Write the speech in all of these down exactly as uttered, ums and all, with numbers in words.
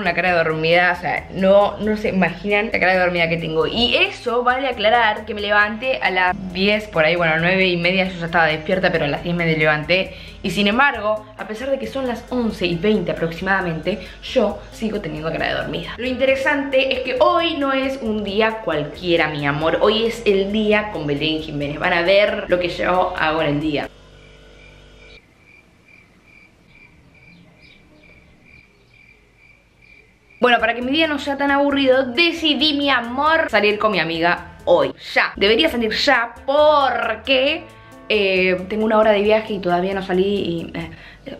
una cara dormida, o sea, no, no se imaginan la cara de dormida que tengo. Y eso vale aclarar que me levanté a las diez, por ahí, bueno, nueve y media yo ya estaba despierta, pero a las diez me levanté. Y sin embargo, a pesar de que son las once y veinte aproximadamente, yo sigo teniendo cara de dormida. Lo interesante es que hoy no es un día cualquiera, mi amor. Hoy es el día con Belén Jiménez. Van a ver lo que yo hago en el día. Bueno, para que mi día no sea tan aburrido, decidí, mi amor, salir con mi amiga hoy. Ya. Debería salir ya porque eh, tengo una hora de viaje y todavía no salí y... Eh, eh,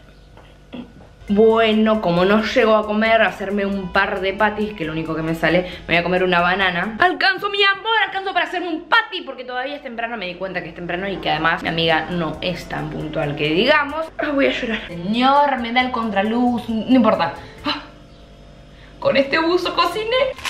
bueno, como no llego a comer, a hacerme un par de patis, que lo único que me sale, me voy a comer una banana. Alcanzo, mi amor, alcanzo para hacerme un pati, porque todavía es temprano, me di cuenta que es temprano y que además mi amiga no es tan puntual que digamos. Ah, voy a llorar. Señor, me da el contraluz, no importa. Ah, con este buzo cociné.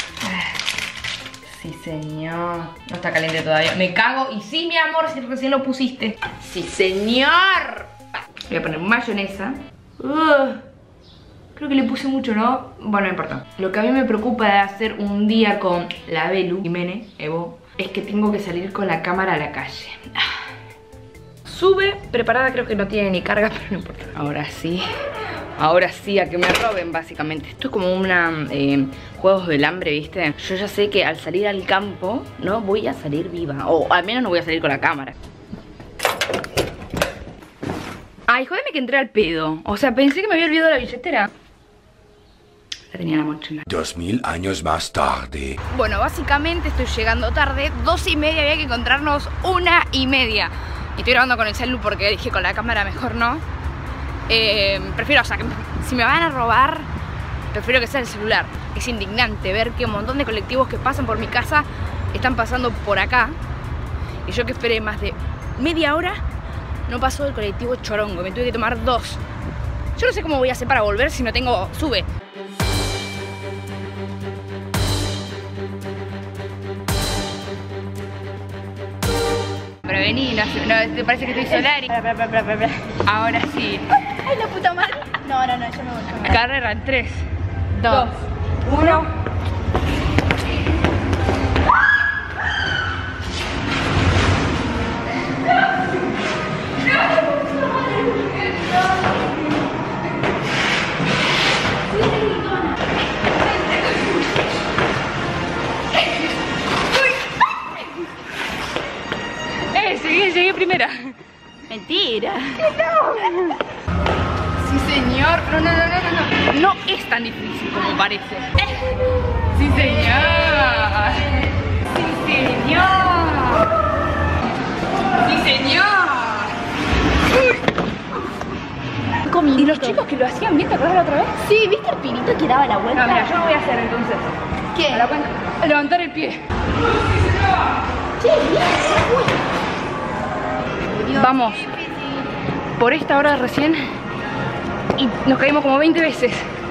Sí, señor. No está caliente todavía. Me cago. Y sí, mi amor, si recién lo pusiste. Sí, señor. Voy a poner mayonesa. Uh, creo que le puse mucho, ¿no? Bueno, no importa. Lo que a mí me preocupa de hacer un día con la Belu Jiménez, Evo, es que tengo que salir con la cámara a la calle. Sube, preparada, creo que no tiene ni carga, pero no importa. Ahora sí. Ahora sí, a que me roben, básicamente. Esto es como una... Eh, juegos del hambre, ¿viste? Yo ya sé que al salir al campo no voy a salir viva. O al menos no voy a salir con la cámara. Ay, jódeme que entré al pedo. O sea, pensé que me había olvidado la billetera. La tenía en la mochila. Dos mil años más tarde. Bueno, básicamente estoy llegando tarde. Dos y media, había que encontrarnos una y media. Y estoy grabando con el celu porque dije con la cámara mejor no. Eh, prefiero, o sea, que si me van a robar, prefiero que sea el celular. Es indignante ver que un montón de colectivos que pasan por mi casa están pasando por acá. Y yo que esperé más de media hora, no pasó el colectivo chorongo. Me tuve que tomar dos. Yo no sé cómo voy a hacer para volver si no tengo sube. Pero vení, no, no, te parece que estoy solar y... Ahora sí. Ay, la puta madre. No, no, no, yo me voy. Yo me voy. Carrera en tres, dos, uno. Eh, llegué, llegué primera. Mentira. Sí, señor. No, no, no, no, no, no. No es tan difícil como parece. Sí, señor. Sí, señor. Sí, señor. Y los chicos que lo hacían bien, ¿te acuerdas la otra vez? Sí, ¿viste el pibito que daba la vuelta? No, mira, yo lo voy a hacer entonces. ¿Qué? A la cuenta. Levantar el pie. Che, bien. Uy. Vamos. Por esta hora recién y nos caímos como veinte veces.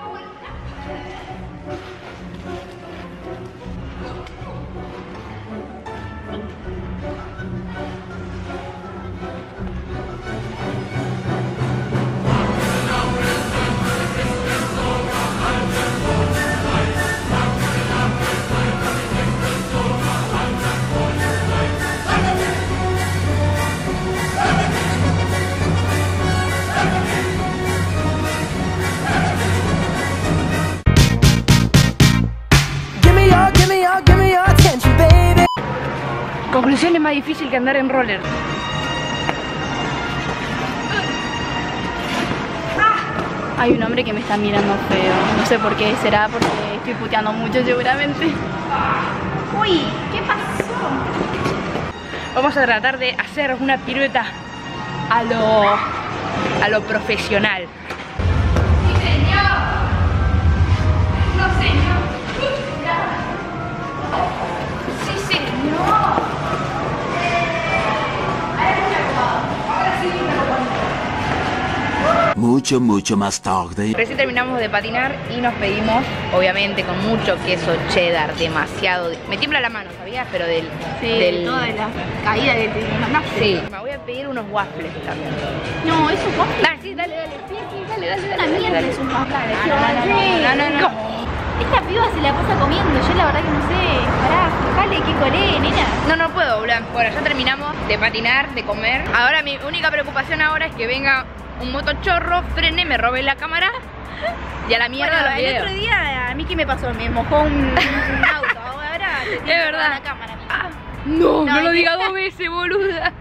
Conclusión, es más difícil que andar en roller. Hay un hombre que me está mirando feo. No sé por qué, será porque estoy puteando mucho seguramente. Uy, ¿qué pasó? Vamos a tratar de hacer una pirueta a lo, a lo profesional. Sí, señor. No, señor. Sí, señor. Mucho, mucho más tarde. Recién terminamos de patinar y nos pedimos, obviamente con mucho queso cheddar, demasiado. Me tiembla la mano, ¿sabías? Pero del... Sí, del... toda la caída que te mandaste. Sí. Me voy a pedir unos waffles también. No, eso waffles. Dale, sí, dale, dale. Sí, sí, dale, dale, dale. Una mierda es un waffles. No, no, no, no. Esta piba se la pasa comiendo, yo la verdad que no sé. Pará, fijale qué colé, nena. No, no puedo, Blanc. Bueno, ya terminamos de patinar, de comer. Ahora mi única preocupación ahora es que venga un motochorro, frene, me robe la cámara y a la mierda Bueno, los el videos. otro día a mí qué me pasó, me mojó un, un auto. Ahora te tiene Es que verdad. la cámara. Ah, no, no, No, lo es diga dos veces, boluda.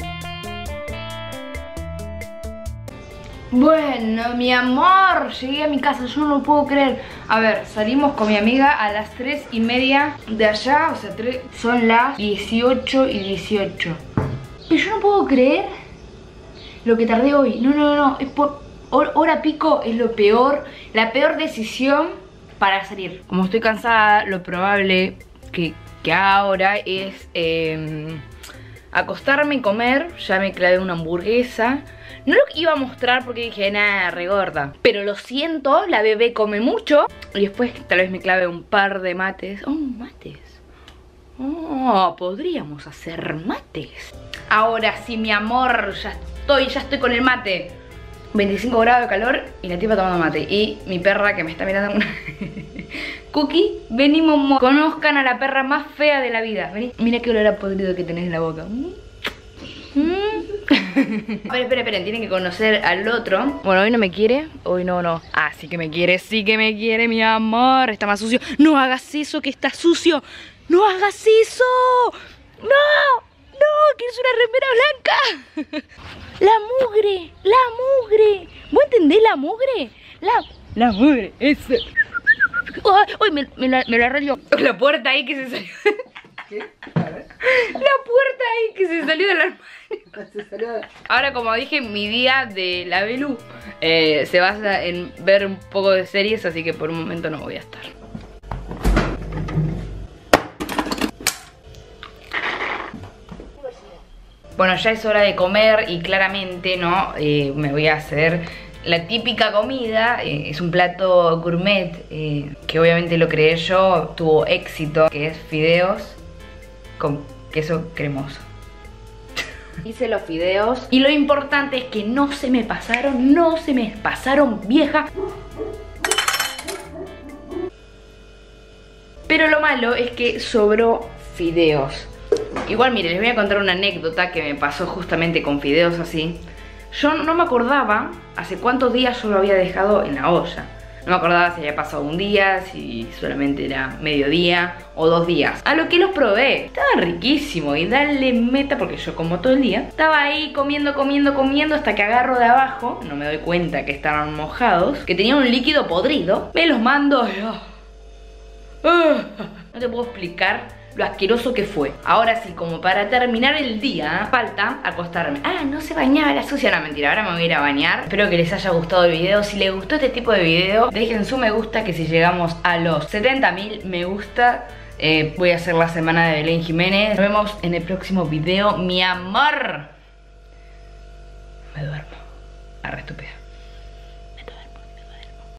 Bueno, mi amor, llegué a mi casa, yo no puedo creer. A ver, salimos con mi amiga a las tres y media de allá, o sea, tres, son las dieciocho y dieciocho. Y yo no puedo creer lo que tardé hoy. No, no, no, es por hora pico, es lo peor, la peor decisión para salir. Como estoy cansada, lo probable que, que haga ahora es eh, acostarme y comer. Ya me clavé una hamburguesa. No lo iba a mostrar porque dije, nada, regorda. Pero lo siento, la bebé come mucho. Y después tal vez me clave un par de mates. Oh, mates. Oh, podríamos hacer mates. Ahora sí, mi amor, ya estoy, ya estoy con el mate. veinticinco grados de calor y la tipa tomando mate. Y mi perra que me está mirando una... Cookie, venimos, conozcan a la perra más fea de la vida. Vení. Mira qué olor a podrido que tenés en la boca. Mm. Esperen, esperen, esperen, tienen que conocer al otro. Bueno, hoy no me quiere, hoy no, no. Ah, sí que me quiere, sí que me quiere, mi amor. Está más sucio. No hagas eso, que está sucio. No hagas eso. No, no, que es una remera blanca. La mugre, la mugre. ¿Vos entendés la mugre? La, la mugre, eso. Uy, uy, me, me, la, me la arregló. La puerta ahí que se salió. ¿Qué? La puerta ahí que se salió del armario. Ahora, como dije, mi día de la Belu eh, se basa en ver un poco de series, así que por un momento no voy a estar. Bueno, ya es hora de comer y claramente, ¿no? Eh, me voy a hacer la típica comida. Eh, es un plato gourmet eh, que obviamente lo creé yo, tuvo éxito, que es fideos con queso cremoso. Hice los fideos y lo importante es que no se me pasaron, no se me pasaron, vieja. Pero lo malo es que sobró fideos. Igual, mire, les voy a contar una anécdota que me pasó justamente con fideos así. Yo no me acordaba hace cuántos días yo lo había dejado en la olla. No me acordaba si había pasado un día, si solamente era mediodía o dos días. A lo que los probé, estaba riquísimo y dale meta, porque yo como todo el día. Estaba ahí comiendo, comiendo, comiendo hasta que agarro de abajo, no me doy cuenta que estaban mojados, que tenía un líquido podrido. Me los mando. Oh, oh, no te puedo explicar lo asqueroso que fue. Ahora sí, como para terminar el día, falta acostarme. Ah, no se bañaba la sucia. No, mentira, ahora me voy a ir a bañar. Espero que les haya gustado el video. Si les gustó este tipo de video, dejen su me gusta, que si llegamos a los setenta mil me gusta, eh, voy a hacer la semana de Belén Jiménez. Nos vemos en el próximo video, mi amor. Me duermo. Arre, estúpida.